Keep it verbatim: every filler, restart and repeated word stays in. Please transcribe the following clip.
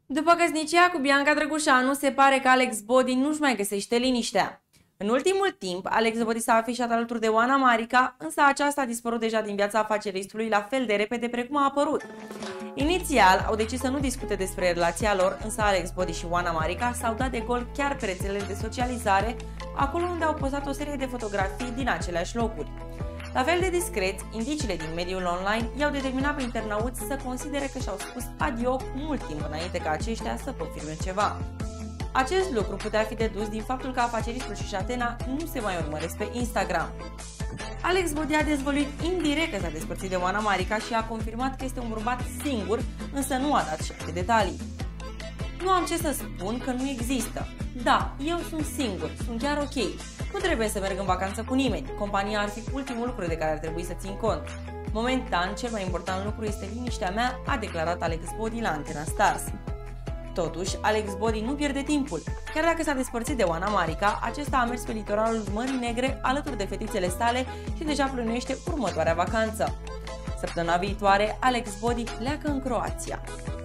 După căsnicia cu Bianca Drăgușanu, se pare că Alex Bodi nu-și mai găsește liniștea. În ultimul timp, Alex Bodi s-a afișat alături de Oana Marica, însă aceasta a dispărut deja din viața afaceristului la fel de repede precum a apărut. Inițial, au decis să nu discute despre relația lor, însă Alex Bodi și Oana Marica s-au dat de gol chiar pe rețelele de socializare, acolo unde au postat o serie de fotografii din aceleași locuri. La fel de discreți, indiciile din mediul online i-au determinat pe internauți să considere că și-au spus adio mult timp înainte ca aceștia să confirme ceva. Acest lucru putea fi dedus din faptul că afaceristul și Șatena nu se mai urmăresc pe Instagram. Alex Bodi a dezvăluit indirect că s-a despărțit de Oana Marica și a confirmat că este un bărbat singur, însă nu a dat și alte detalii. Nu am ce să spun că nu există. Da, eu sunt singur, sunt chiar ok. Nu trebuie să merg în vacanță cu nimeni. Compania ar fi ultimul lucru de care ar trebui să țin cont. Momentan, cel mai important lucru este liniștea mea, a declarat Alex Bodi la Antena Stars. Totuși, Alex Bodi nu pierde timpul. Chiar dacă s-a despărțit de Oana Marica, acesta a mers pe litoralul Mării Negre alături de fetițele sale și deja plănuiește următoarea vacanță. Săptămâna viitoare, Alex Bodi pleacă în Croația.